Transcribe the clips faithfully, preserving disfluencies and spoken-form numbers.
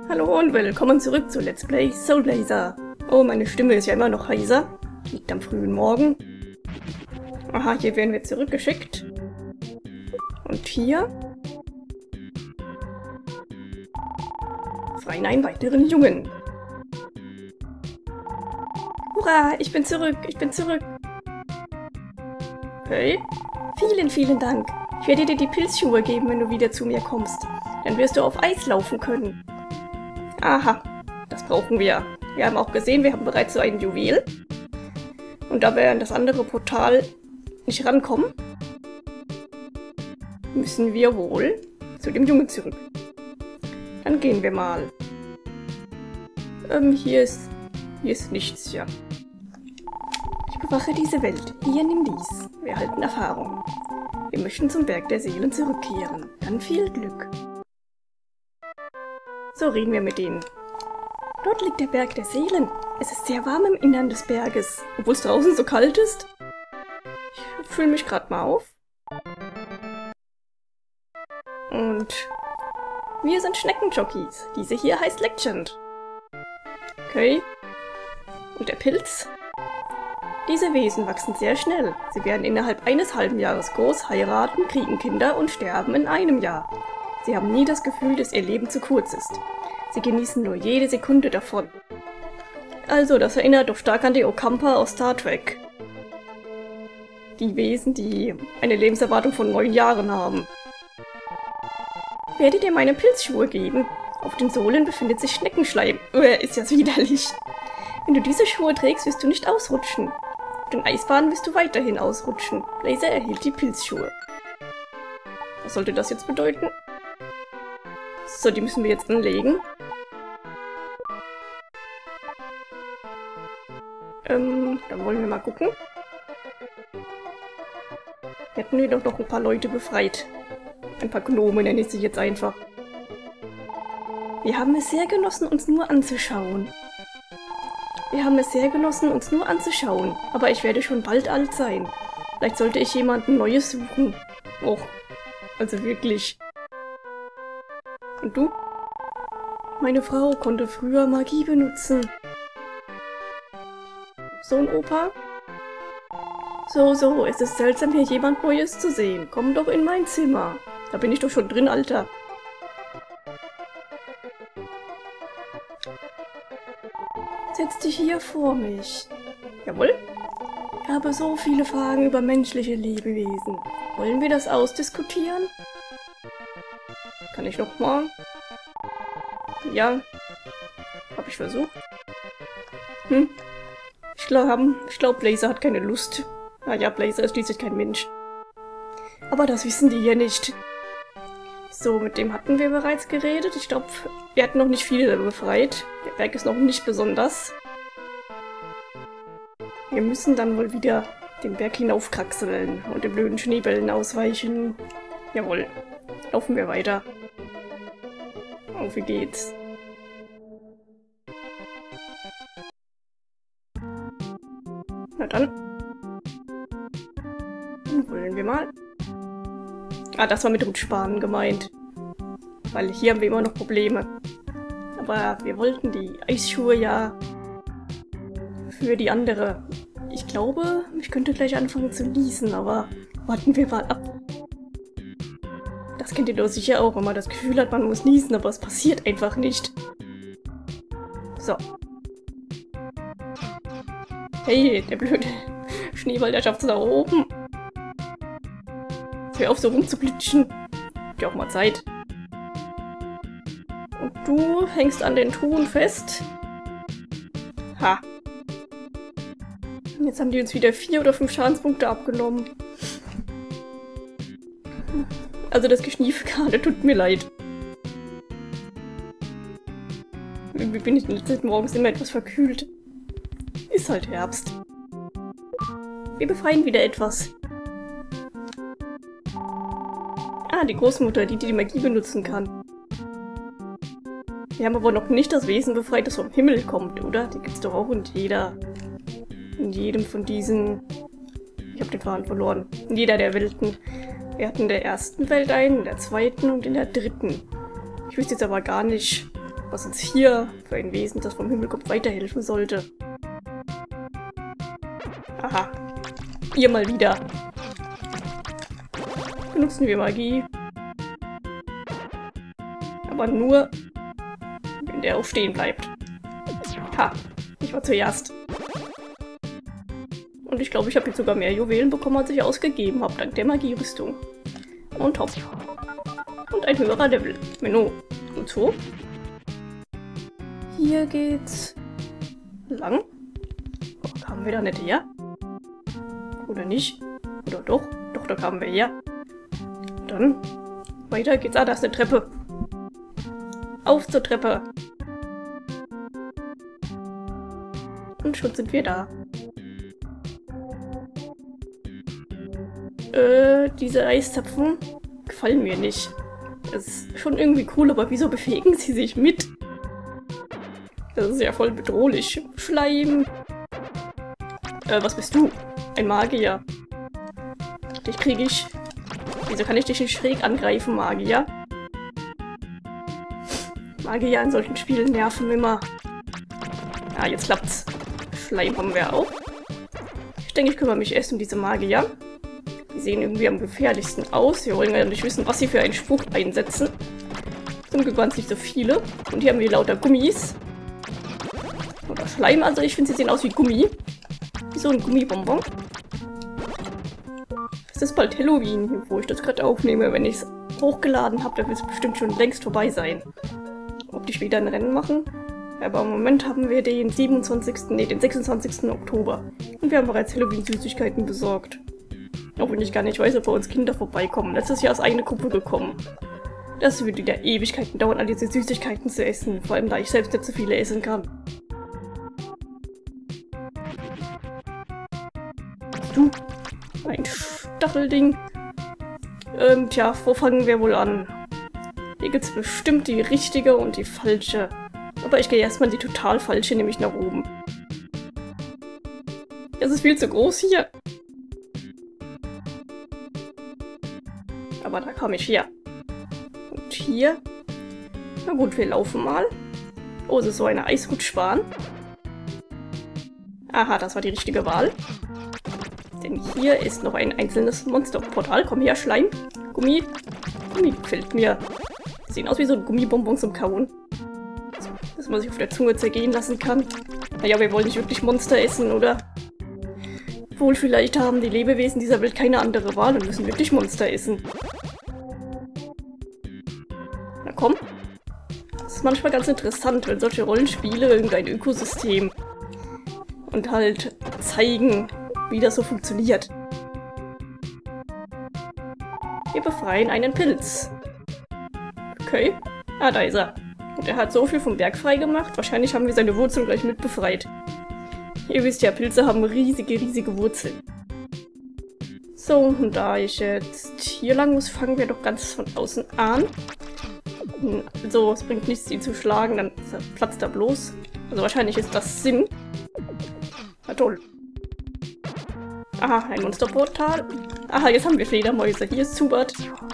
Hallo und willkommen zurück zu Let's Play Soul Blazer. Oh, meine Stimme ist ja immer noch heiser. Liegt am frühen Morgen. Aha, hier werden wir zurückgeschickt. Und hier freien einen weiteren Jungen. Hurra, ich bin zurück, ich bin zurück. Hey? Vielen, vielen Dank. Ich werde dir die Pilzschuhe geben, wenn du wieder zu mir kommst. Dann wirst du auf Eis laufen können. Aha, das brauchen wir. Wir haben auch gesehen, wir haben bereits so ein Juwel. Und da wir an das andere Portal nicht rankommen, müssen wir wohl zu dem Jungen zurück. Dann gehen wir mal. Ähm, hier ist... hier ist nichts, ja. Ich bewache diese Welt. Hier, nimm dies. Wir erhalten Erfahrung. Wir möchten zum Berg der Seelen zurückkehren. Dann viel Glück. So reden wir mit ihnen. Dort liegt der Berg der Seelen. Es ist sehr warm im Innern des Berges, obwohl es draußen so kalt ist. Ich fülle mich gerade mal auf. Und wir sind Schneckenjockeys. Diese hier heißt Legend. Okay. Und der Pilz? Diese Wesen wachsen sehr schnell. Sie werden innerhalb eines halben Jahres groß, heiraten, kriegen Kinder und sterben in einem Jahr. Sie haben nie das Gefühl, dass ihr Leben zu kurz ist. Sie genießen nur jede Sekunde davon. Also, das erinnert doch stark an die Ocampa aus Star Trek. Die Wesen, die eine Lebenserwartung von neun Jahren haben. Ich werde dir meine Pilzschuhe geben. Auf den Sohlen befindet sich Schneckenschleim. Äh, ist ja widerlich. Wenn du diese Schuhe trägst, wirst du nicht ausrutschen. Auf den Eisbahnen wirst du weiterhin ausrutschen. Blazer erhielt die Pilzschuhe. Was sollte das jetzt bedeuten? So, die müssen wir jetzt anlegen. Ähm, dann wollen wir mal gucken. Hätten wir doch noch ein paar Leute befreit. Ein paar Gnome nenne ich sie jetzt einfach. Wir haben es sehr genossen, uns nur anzuschauen. Wir haben es sehr genossen, uns nur anzuschauen. Aber ich werde schon bald alt sein. Vielleicht sollte ich jemanden Neues suchen. Och, also wirklich. Und du? Meine Frau konnte früher Magie benutzen. So ein Opa? So, so, es ist seltsam, hier jemand Neues zu sehen. Komm doch in mein Zimmer. Da bin ich doch schon drin, Alter. Setz dich hier vor mich. Jawohl. Ich habe so viele Fragen über menschliche Lebewesen. Wollen wir das ausdiskutieren? Kann ich noch mal? Ja. Hab ich versucht. Hm. Ich glaube, ich glaub, Blazer hat keine Lust. Naja, Blazer ist schließlich kein Mensch. Aber das wissen die hier nicht. So, mit dem hatten wir bereits geredet. Ich glaube, wir hatten noch nicht viele befreit. Der Berg ist noch nicht besonders. Wir müssen dann wohl wieder den Berg hinaufkraxeln und den blöden Schneebällen ausweichen. Jawohl. Laufen wir weiter. Auf, wie geht's? Na dann. Dann wollen wir mal. Ah, das war mit Rutschbahnen gemeint. Weil hier haben wir immer noch Probleme. Aber wir wollten die Eisschuhe ja für die andere. Ich glaube, ich könnte gleich anfangen zu niesen, aber warten wir mal ab. Das kennt ihr doch sicher auch, wenn man das Gefühl hat, man muss niesen, aber es passiert einfach nicht. So. Hey, der blöde Schneeball, der schafft es nach oben. Hör auf, so rumzuglitschen. Hat ja auch mal Zeit. Und du hängst an den Truhen fest. Ha. Jetzt haben die uns wieder vier oder fünf Schadenspunkte abgenommen. Also das Geschnief gerade, tut mir leid. Irgendwie bin ich in letzter Zeit morgens immer etwas verkühlt. Ist halt Herbst. Wir befreien wieder etwas. Ah, die Großmutter, die die Magie benutzen kann. Wir haben aber noch nicht das Wesen befreit, das vom Himmel kommt, oder? Die gibt's doch auch in jeder... in jedem von diesen... Ich habe den Faden verloren. In jeder der Welten. Wir hatten in der ersten Welt einen, in der zweiten und in der dritten. Ich wüsste jetzt aber gar nicht, was uns hier für ein Wesen, das vom Himmel kommt, weiterhelfen sollte. Aha. Ihr mal wieder. Benutzen wir Magie. Aber nur, wenn der auch stehen bleibt. Ha, ich war zuerst. Und ich glaube, ich habe jetzt sogar mehr Juwelen bekommen, als ich ausgegeben habe, dank der Magierüstung. Und hopp. Und ein höherer Level. Menno. Und so. Hier geht's lang. Oh, kamen wir da nicht her? Oder nicht? Oder doch? Doch, da kamen wir her. Dann weiter geht's. Ah, da ist eine Treppe. Auf zur Treppe. Und schon sind wir da. Äh, diese Eiszapfen gefallen mir nicht. Das ist schon irgendwie cool, aber wieso bewegen sie sich mit? Das ist ja voll bedrohlich. Schleim. Äh, was bist du? Ein Magier. Dich kriege ich. Wieso kann ich dich nicht schräg angreifen, Magier? Magier in solchen Spielen nerven immer. Ah, jetzt klappt's. Schleim haben wir auch. Ich denke, ich kümmere mich erst um diese Magier. Die sehen irgendwie am gefährlichsten aus. Wir wollen ja nicht wissen, was sie für einen Spruch einsetzen. Zum Glück waren es nicht so viele. Und hier haben wir lauter Gummis. Oder Schleim, also ich finde, sie sehen aus wie Gummi. Wie so ein Gummibonbon. Es ist bald Halloween, wo ich das gerade aufnehme. Wenn ich es hochgeladen habe, dann wird es bestimmt schon längst vorbei sein. Ob die später ein Rennen machen? Aber im Moment haben wir den siebenundzwanzigsten, nee, den sechsundzwanzigsten Oktober. Und wir haben bereits Halloween-Süßigkeiten besorgt. Auch wenn ich gar nicht weiß, ob bei uns Kinder vorbeikommen. Letztes Jahr ist eine Gruppe gekommen. Das würde wieder Ewigkeiten dauern, all diese Süßigkeiten zu essen. Vor allem, da ich selbst nicht so viele essen kann. Du, ein Stachelding. Ähm, tja, wo fangen wir wohl an? Hier gibt es bestimmt die richtige und die falsche. Aber ich gehe erstmal die total falsche, nämlich nach oben. Es ist viel zu groß hier. Aber da kam ich her. Und hier? Na gut, wir laufen mal. Oh, es ist so eine Eisrutschbahn. Aha, das war die richtige Wahl. Denn hier ist noch ein einzelnes Monsterportal. Komm her, Schleim. Gummi. Gummi gefällt mir. Sehen aus wie so ein Gummibonbon zum Kauen. Das man sich auf der Zunge zergehen lassen kann. Naja, wir wollen nicht wirklich Monster essen, oder? Wohl, vielleicht haben die Lebewesen dieser Welt keine andere Wahl und müssen wirklich Monster essen. Na komm. Das ist manchmal ganz interessant, wenn solche Rollenspiele irgendein Ökosystem und halt zeigen, wie das so funktioniert. Wir befreien einen Pilz. Okay. Ah, da ist er. Und er hat so viel vom Berg frei gemacht. Wahrscheinlich haben wir seine Wurzeln gleich mit befreit. Ihr wisst ja, Pilze haben riesige, riesige Wurzeln. So, und da ich jetzt hier lang muss, fangen wir doch ganz von außen an. So, es bringt nichts, ihn zu schlagen, dann platzt er bloß. Also wahrscheinlich ist das Sinn. Na toll. Aha, ein Monsterportal. Aha, jetzt haben wir Fledermäuse. Hier ist Zubat.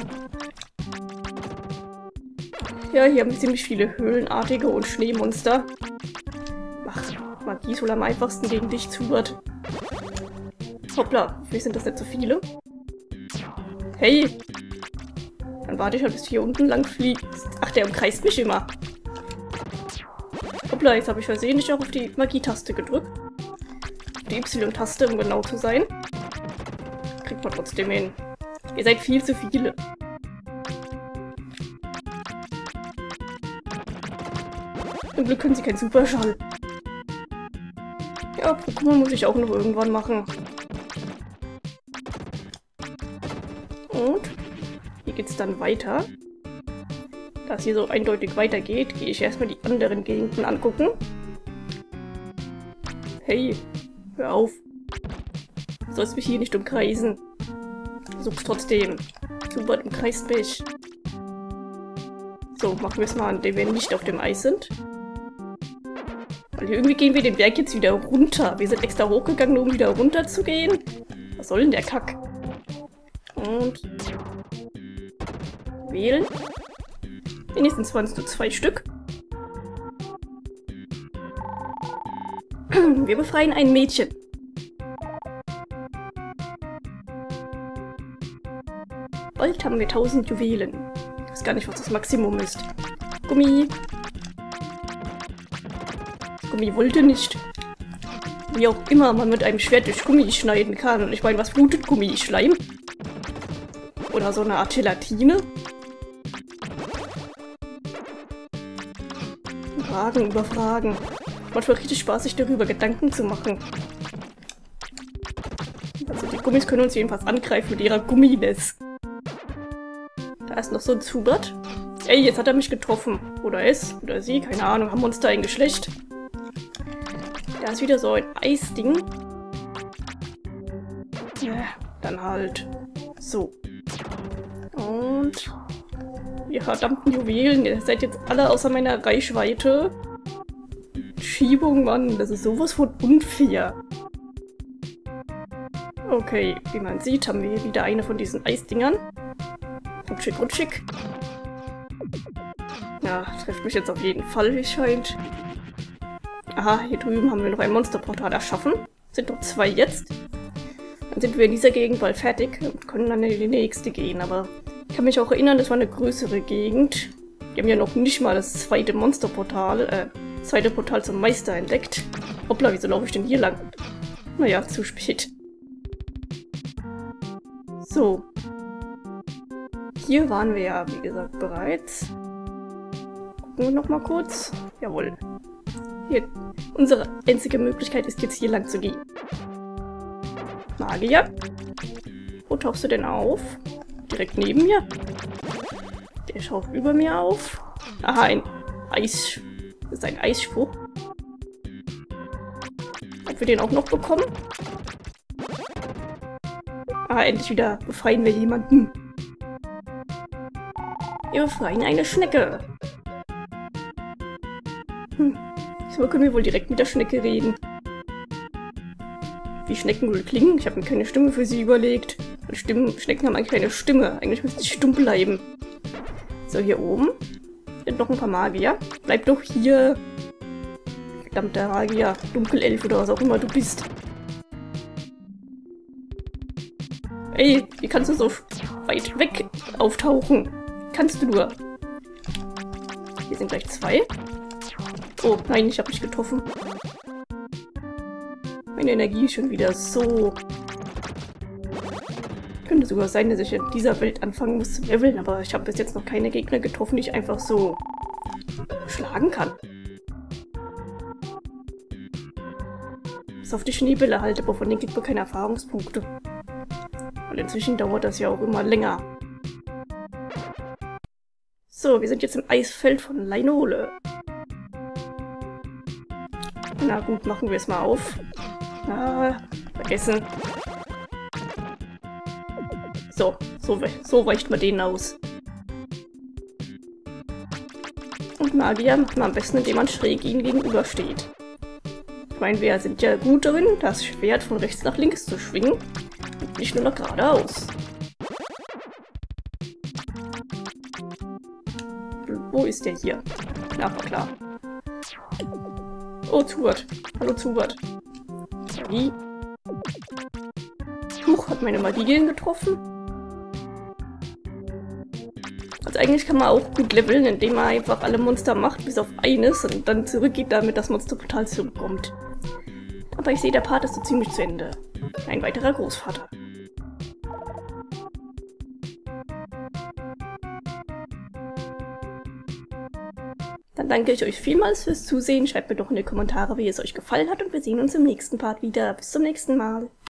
Ja, hier haben wir ziemlich viele höhlenartige und Schneemonster. Ach, Magie ist wohl am einfachsten gegen dich, Zubat. Hoppla, wie sind das nicht so viele? Hey! Dann warte ich halt, bis du hier unten lang fliegst. Ach, der umkreist mich immer. Hoppla, jetzt habe ich versehentlich auch auf die Magie-Taste gedrückt. Die Y-Taste, um genau zu sein. Kriegt man trotzdem hin. Ihr seid viel zu viele. Zum Glück können sie keinen Superschall. Ja, Pokémon muss ich auch noch irgendwann machen. Und hier geht's dann weiter. Da es hier so eindeutig weitergeht, gehe ich erstmal die anderen Gegenden angucken. Hey, hör auf. Du sollst mich hier nicht umkreisen. Versuch's trotzdem. Zubat umkreist mich. So, machen wir es mal, indem wir nicht auf dem Eis sind. Weil irgendwie gehen wir den Berg jetzt wieder runter. Wir sind extra hochgegangen, um wieder runter zu gehen. Was soll denn der Kack? Und wählen. Wenigstens waren es nur zwei Stück. Wir befreien ein Mädchen. Bald haben wir tausend Juwelen. Ich weiß gar nicht, was das Maximum ist. Gummi. Gummi wollte nicht. Wie auch immer man mit einem Schwert durch Gummi schneiden kann. Und ich meine, was blutet Gummi? Schleim? Oder so eine Art Gelatine? Fragen über Fragen. Manchmal richtig Spaß, sich darüber Gedanken zu machen. Also die Gummis können uns jedenfalls angreifen mit ihrer Gumminess. Da ist noch so ein Zubat. Ey, jetzt hat er mich getroffen. Oder es, oder sie, keine Ahnung, haben wir uns da ein Geschlecht. Da ist wieder so ein Eisding. Ja, dann halt. So. Und... ihr verdammten Juwelen, ihr seid jetzt alle außer meiner Reichweite. Schiebung, Mann, das ist sowas von unfair. Okay, wie man sieht, haben wir hier wieder eine von diesen Eisdingern. Rutschig, rutschig. Ja, trifft mich jetzt auf jeden Fall, wie es scheint. Aha, hier drüben haben wir noch ein Monsterportal erschaffen. Sind noch zwei jetzt. Dann sind wir in dieser Gegend bald fertig und können dann in die nächste gehen, aber... ich kann mich auch erinnern, das war eine größere Gegend. Die haben ja noch nicht mal das zweite Monsterportal, äh, zweite Portal zum Meister entdeckt. Hoppla, wieso laufe ich denn hier lang? Naja, zu spät. So. Hier waren wir ja, wie gesagt, bereits. Gucken wir noch mal kurz. Jawohl. Hier, unsere einzige Möglichkeit ist jetzt hier lang zu gehen. Magier. Wo tauchst du denn auf? Direkt neben mir. Der schaut über mir auf. Aha, ein Eis... das ist ein Eisspruch. Ob wir den auch noch bekommen? Ah, endlich wieder befreien wir jemanden. Wir befreien eine Schnecke. Hm. So können wir wohl direkt mit der Schnecke reden. Wie Schnecken wohl klingen? Ich habe mir keine Stimme für sie überlegt. Und Stimmen, Schnecken haben eigentlich keine Stimme. Eigentlich müsste ich stumm bleiben. So, hier oben sind noch ein paar Magier. Bleib doch hier. Verdammter Magier, Dunkelelf oder was auch immer du bist. Ey, wie kannst du so weit weg auftauchen? Kannst du nur. Hier sind gleich zwei. Oh, nein, ich habe mich getroffen. Meine Energie ist schon wieder so... könnte sogar sein, dass ich in dieser Welt anfangen muss zu leveln, aber ich habe bis jetzt noch keine Gegner getroffen, die ich einfach so schlagen kann. Bis auf die Schneebälle halt, aber von denen kriegt man keine Erfahrungspunkte. Und inzwischen dauert das ja auch immer länger. So, wir sind jetzt im Eisfeld von Leinole. Na gut, machen wir es mal auf. Ah, vergessen. So, so, so weicht man den aus. Und Magier macht man am besten, indem man schräg ihnen gegenübersteht. Ich meine, wir sind ja gut darin, das Schwert von rechts nach links zu schwingen und nicht nur noch geradeaus. Wo ist der hier? Na, war klar. Oh, Zubat. Hallo, Zubat. Magie. Huch, hat meine Magie getroffen? Also eigentlich kann man auch gut leveln, indem man einfach alle Monster macht, bis auf eines und dann zurückgeht, damit das Monsterportal zurückkommt. Aber ich sehe, der Part ist so ziemlich zu Ende. Ein weiterer Großvater. Dann danke ich euch vielmals fürs Zusehen. Schreibt mir doch in die Kommentare, wie es euch gefallen hat und wir sehen uns im nächsten Part wieder. Bis zum nächsten Mal.